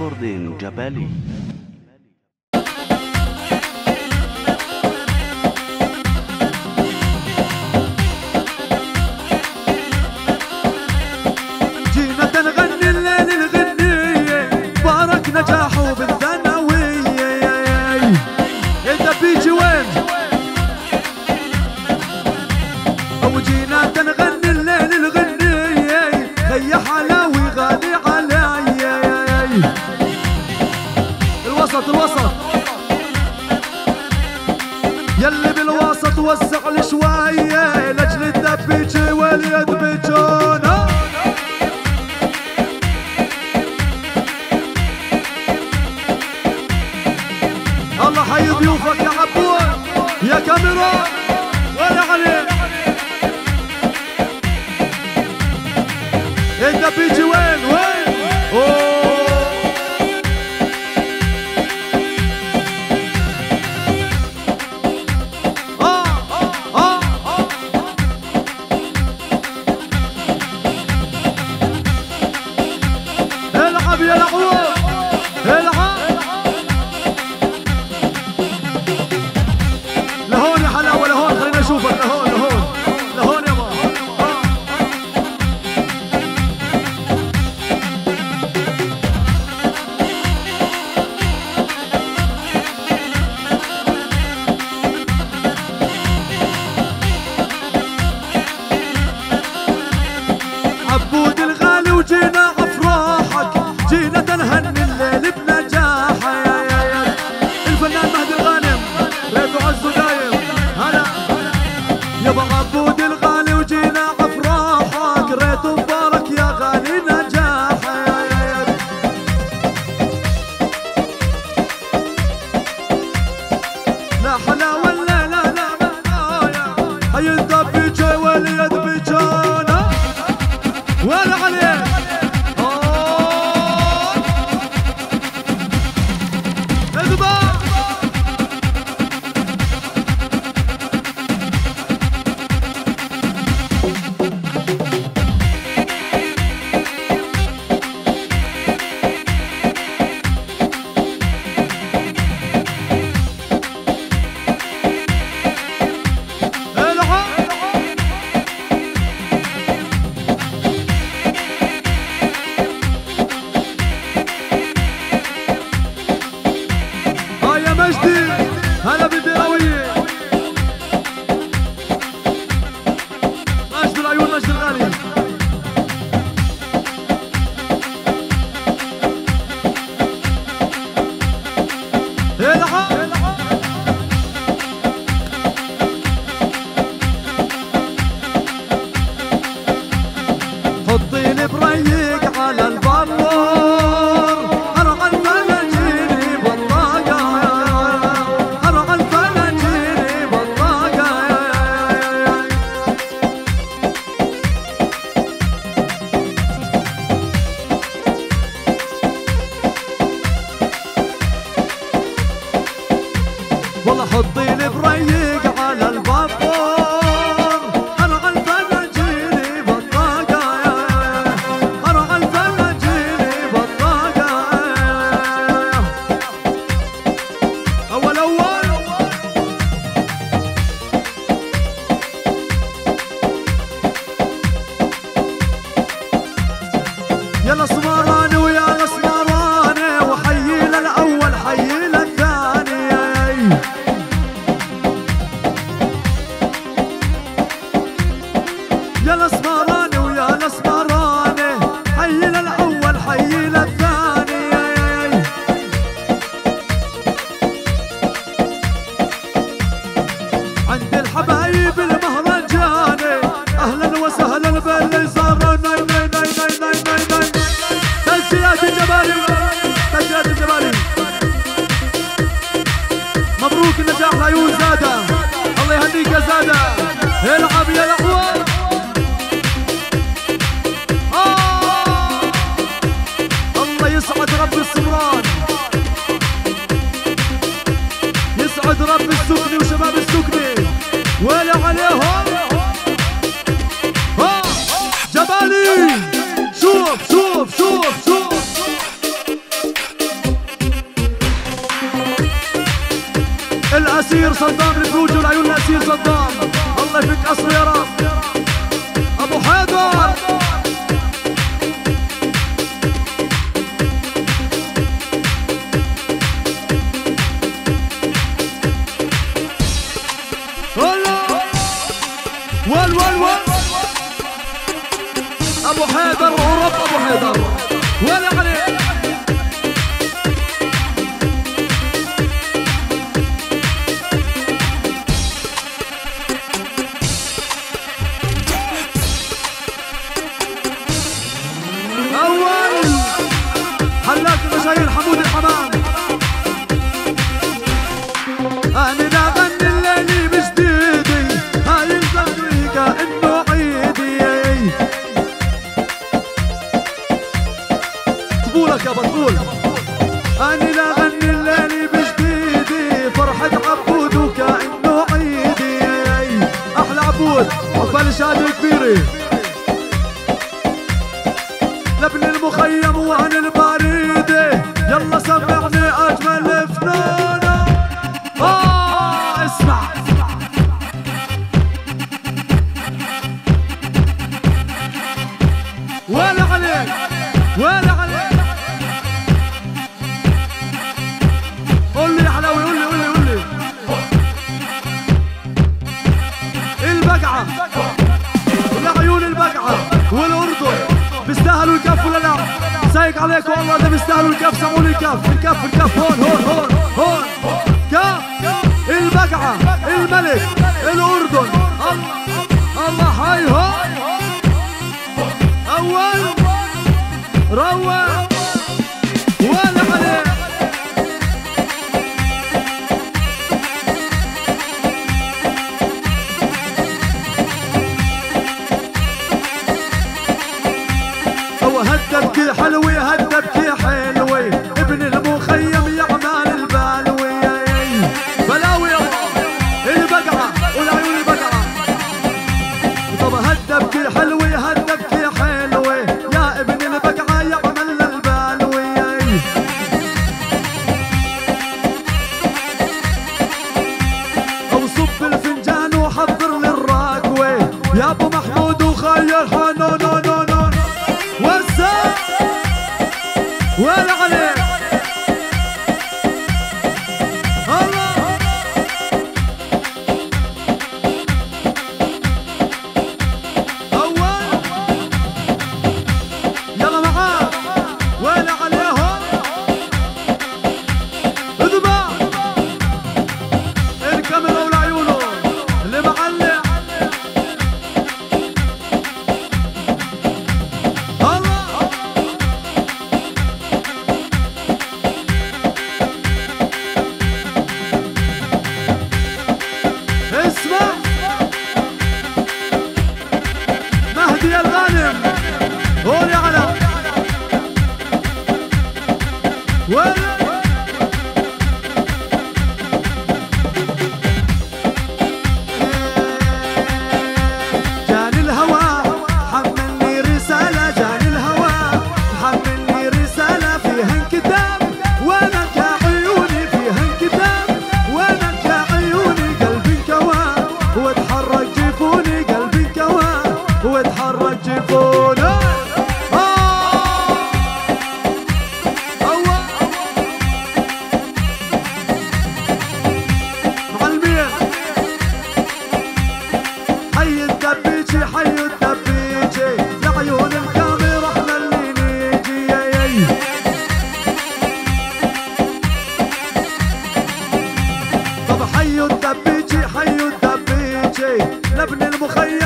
ريكوردين جبالي. جينا نغني الليل الغنية بارك نجاحه بالثانوية. انت بيجي وين؟ وجينا نغني الليل الغنية خي حلاوي غالي علي. الوسط يلي بالوسط وسع لي شوية لاجل الدبيجي واليد بيجونا. الله حي ضيوفك يا عبود يا كاميرا ولا عليك. انت بيجي وين؟ اوه العب يا العوض العب لهون يا حلاوه لهون خلينا نشوفك لهون يا ماما. عبود الغالي وجينا افراحك جينا تنهني الليل بنجاحك. الفنان مهدي الغانم بيته عزه دايم هلا يابا عبود الغالي وجينا افراحك ريته مبارك يا غالي نجاحك. لا حلاوه لا حي الدبيجي واليد بيجانا ولا عليك. هلا بالدراوية مجد العيون مجد الغالي. العب حطيني بريق على البابور ارعى الفناجيني بالطاقة. والله حطيني بريق على البابور ارعى الفناجيني بالطاقة. ارعى الفناجيني بالطاقة. اول يلا سمراني ويا سمراني وحيي للاول حيي للثاني. يا الاسمراني ويا الاسمراني حي للاول حي للثاني. عند الحبايب المهرجاني اهلا وسهلا باللي صار ناي. تسجيلات الجبالي مبروك النجاح لعيون زاده الله يهنيك يا زاده. العب يا العوض. الله يسعد رب السمران يسعد رب السكني وشباب السكني ولا عليهم. جبالي شوف الاسير صدام الفروج والعيون الاسير صدام، الله يفك اسره يا رب. ابو حيدر ول ابو حيدر ورب ابو حيدر ولا عليه. اول حلاق المشاهير حمود الحمام. انا لا غني الليلي بجديدي، هاي الدقيقة انه عيدي. طبولك يا بطول. انا لا غني الليلي بجديدي، فرحة عبود وكأنه عيدي. احلى عبود عقبال شهادة كبيرة لابن المخيم وعن البريدة. يلا سمعني اجمل فنانة. اسمع ولا عليك ولا عليك. قول لي يا حلاوي، قول لي البقعة والعيون البقعة والاردن بيستاهلوا الكف ولا لا؟ سايق عليك والله ده بيستاهلوا الكف. سمعوا لي الكف هون كف البقعة الملك الأردن. الله هاي هون أول روى ولا عليه. هدبكي حلوي هدبكي حلوي، ابن المخيم يعمل البالوي. بلاوي البقعة والعيون البقعة. طب هدبكي حلوي هدبكي حلوي، يا ابن البقعة يعمل البالوي. او صب الفنجان وحضر لي الراكوي، يا ابو محمود وخير حنون ولا عليك. الله أول يلا معاه ولا عليهم. اذبح الكاميرا والعيونه اللي معلق. مهدي الغانم هون يا علم جاني الهوى حملني رسالة، جاني الهوى حملني رسالة فيها انكتاب وينك يا عيوني، فيها انكتاب وينك يا عيوني. قلبي انكوى واتحرك جفوني، قلبي انكوى واتحرك جفوني. معلمين حي الدبيجي حي الدبيجي، لعيون الكاميرا احنا اللي نيجي. طب حي الدبيجي لابن المخيم